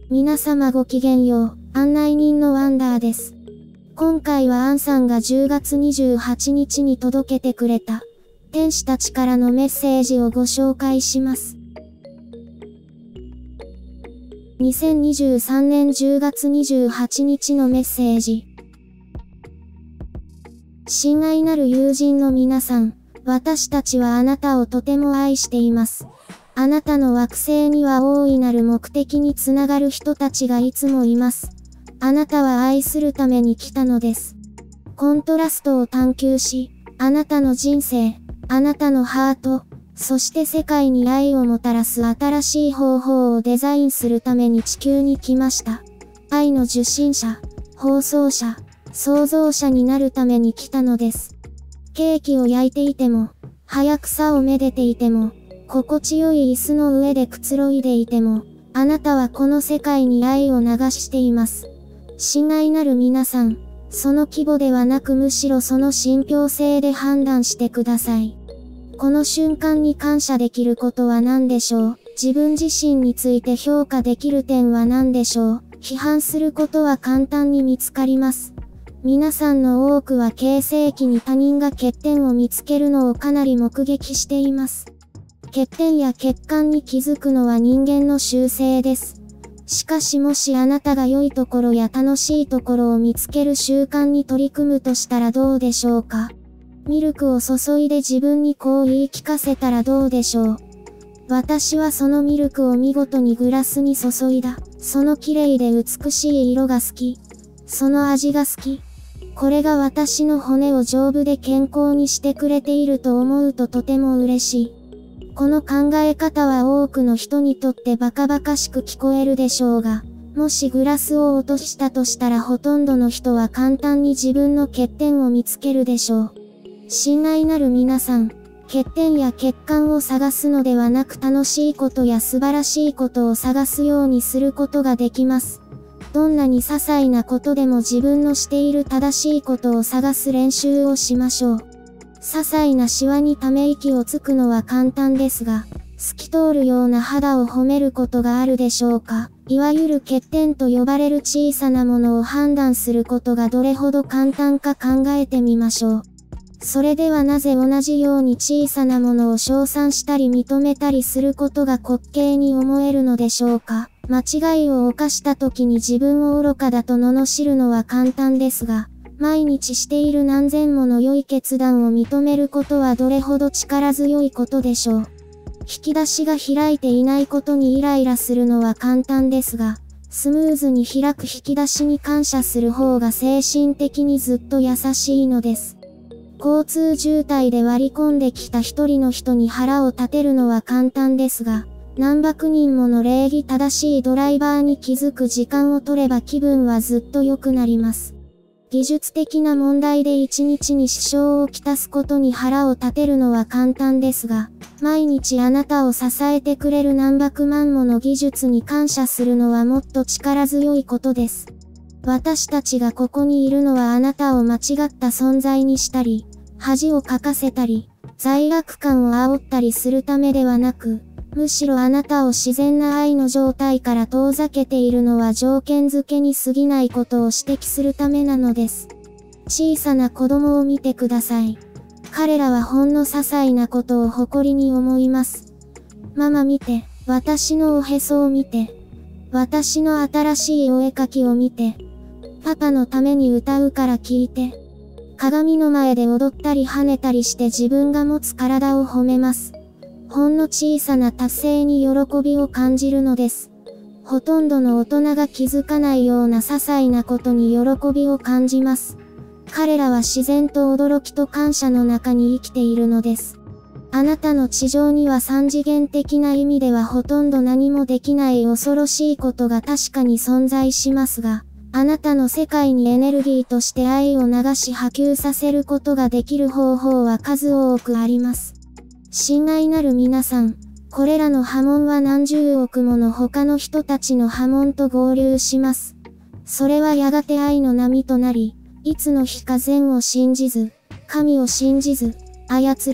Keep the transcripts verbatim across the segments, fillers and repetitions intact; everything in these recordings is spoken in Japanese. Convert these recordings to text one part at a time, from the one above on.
皆様ごきげんよう、案内人のワンダーです。今回はアンさんがじゅうがつにじゅうはちにちに届けてくれた、天使たちからのメッセージをご紹介します。にせんにじゅうさんねんじゅうがつにじゅうはちにちのメッセージ。親愛なる友人の皆さん、私たちはあなたをとても愛しています。あなたの惑星には大いなる目的につながる人たちがいつもいます。あなたは愛するために来たのです。コントラストを探求し、あなたの人生、あなたのハート、そして世界に愛をもたらす新しい方法をデザインするために地球に来ました。愛の受信者、放送者、創造者になるために来たのです。ケーキを焼いていても、早草をめでていても、心地よい椅子の上でくつろいでいても、あなたはこの世界に愛を流しています。親愛なる皆さん、その規模ではなくむしろその信憑性で判断してください。この瞬間に感謝できることは何でしょう？自分自身について評価できる点は何でしょう？批判することは簡単に見つかります。皆さんの多くは形成期に他人が欠点を見つけるのをかなり目撃しています。欠点や欠陥に気づくのは人間の習性です。しかしもしあなたが良いところや楽しいところを見つける習慣に取り組むとしたらどうでしょうか。ミルクを注いで自分にこう言い聞かせたらどうでしょう。私はそのミルクを見事にグラスに注いだ。その綺麗で美しい色が好き。その味が好き。これが私の骨を丈夫で健康にしてくれていると思うととても嬉しい。この考え方は多くの人にとってバカバカしく聞こえるでしょうが、もしグラスを落としたとしたらほとんどの人は簡単に自分の欠点を見つけるでしょう。親愛なる皆さん、欠点や欠陥を探すのではなく楽しいことや素晴らしいことを探すようにすることができます。どんなに些細なことでも自分のしている正しいことを探す練習をしましょう。些細なシワにため息をつくのは簡単ですが、透き通るような肌を褒めることがあるでしょうか。いわゆる欠点と呼ばれる小さなものを判断することがどれほど簡単か考えてみましょう。それではなぜ同じように小さなものを称賛したり認めたりすることが滑稽に思えるのでしょうか。間違いを犯した時に自分を愚かだと罵るのは簡単ですが、毎日している何千もの良い決断を認めることはどれほど力強いことでしょう。引き出しが開いていないことにイライラするのは簡単ですが、スムーズに開く引き出しに感謝する方が精神的にずっと優しいのです。交通渋滞で割り込んできた一人の人に腹を立てるのは簡単ですが、何百人もの礼儀正しいドライバーに気づく時間を取れば気分はずっと良くなります。技術的な問題で一日に支障をきたすことに腹を立てるのは簡単ですが、毎日あなたを支えてくれる何百万もの技術に感謝するのはもっと力強いことです。私たちがここにいるのはあなたを間違った存在にしたり、恥をかかせたり、罪悪感を煽ったりするためではなく、むしろあなたを自然な愛の状態から遠ざけているのは条件付けに過ぎないことを指摘するためなのです。小さな子供を見てください。彼らはほんの些細なことを誇りに思います。ママ見て、私のおへそを見て、私の新しいお絵かきを見て、パパのために歌うから聞いて。鏡の前で踊ったり跳ねたりして自分が持つ体を褒めます。ほんの小さな達成に喜びを感じるのです。ほとんどの大人が気づかないような些細なことに喜びを感じます。彼らは自然と驚きと感謝の中に生きているのです。あなたの地上には三次元的な意味ではほとんど何もできない恐ろしいことが確かに存在しますが、あなたの世界にエネルギーとして愛を流し波及させることができる方法は数多くあります。親愛なる皆さん、これらの波紋は何十億もの他の人たちの波紋と合流します。それはやがて愛の波となり、いつの日か善を信じず、神を信じず、操り、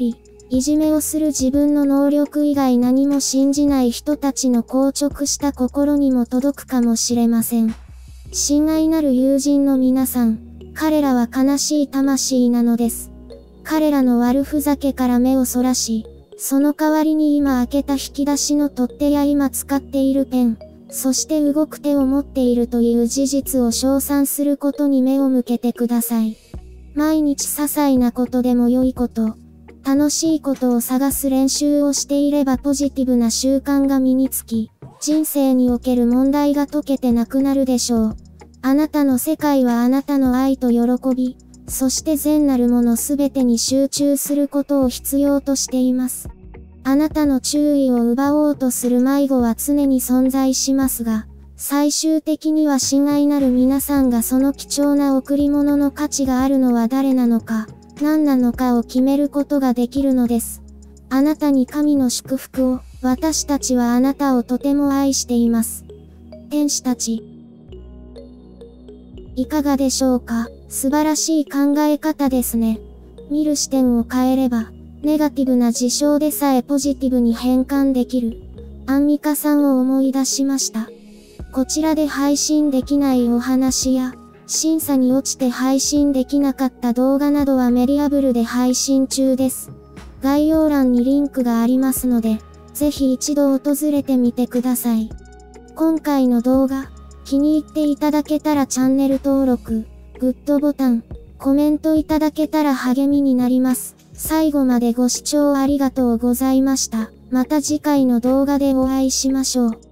いじめをする自分の能力以外何も信じない人たちの硬直した心にも届くかもしれません。親愛なる友人の皆さん、彼らは悲しい魂なのです。彼らの悪ふざけから目をそらし、その代わりに今開けた引き出しの取っ手や今使っているペン、そして動く手を持っているという事実を称賛することに目を向けてください。毎日些細なことでも良いこと、楽しいことを探す練習をしていればポジティブな習慣が身につき、人生における問題が解けてなくなるでしょう。あなたの世界はあなたの愛と喜び、そして善なるものすべてに集中することを必要としています。あなたの注意を奪おうとする迷子は常に存在しますが、最終的には親愛なる皆さんがその貴重な贈り物の価値があるのは誰なのか、何なのかを決めることができるのです。あなたに神の祝福を、私たちはあなたをとても愛しています。天使たち。いかがでしょうか？素晴らしい考え方ですね。見る視点を変えれば、ネガティブな事象でさえポジティブに変換できる。アンミカさんを思い出しました。こちらで配信できないお話や、審査に落ちて配信できなかった動画などはメディアブルで配信中です。概要欄にリンクがありますので、ぜひ一度訪れてみてください。今回の動画、気に入っていただけたらチャンネル登録、グッドボタン、コメントいただけたら励みになります。最後までご視聴ありがとうございました。また次回の動画でお会いしましょう。